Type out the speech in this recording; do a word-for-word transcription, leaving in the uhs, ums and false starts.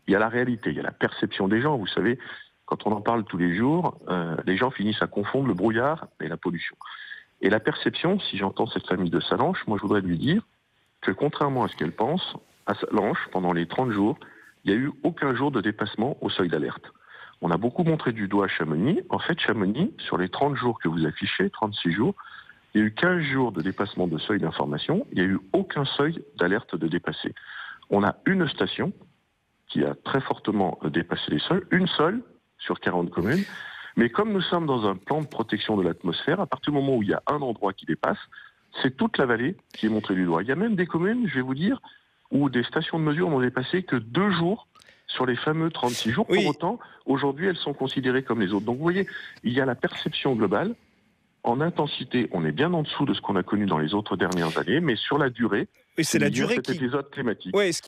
il y a la réalité, il y a la perception des gens. Vous savez, quand on en parle tous les jours, euh, les gens finissent à confondre le brouillard et la pollution. Et la perception, si j'entends cette famille de Salanches, moi je voudrais lui dire que contrairement à ce qu'elle pense, à Salanches, pendant les trente jours, il n'y a eu aucun jour de dépassement au seuil d'alerte. On a beaucoup montré du doigt à Chamonix. En fait, Chamonix, sur les trente jours que vous affichez, trente-six jours, il y a eu quinze jours de dépassement de seuil d'information. Il n'y a eu aucun seuil d'alerte de dépassé. On a une station qui a très fortement dépassé les seuils, une seule sur quarante communes. Mais comme nous sommes dans un plan de protection de l'atmosphère, à partir du moment où il y a un endroit qui dépasse, c'est toute la vallée qui est montrée du doigt. Il y a même des communes, je vais vous dire, où des stations de mesure n'ont dépassé que deux jours sur les fameux trente-six jours. Oui. Pour autant, aujourd'hui, elles sont considérées comme les autres. Donc vous voyez, il y a la perception globale. En intensité, on est bien en dessous de ce qu'on a connu dans les autres dernières années, mais sur la durée, Oui, c'est la lié à durée cet qui... épisode climatique. Ouais,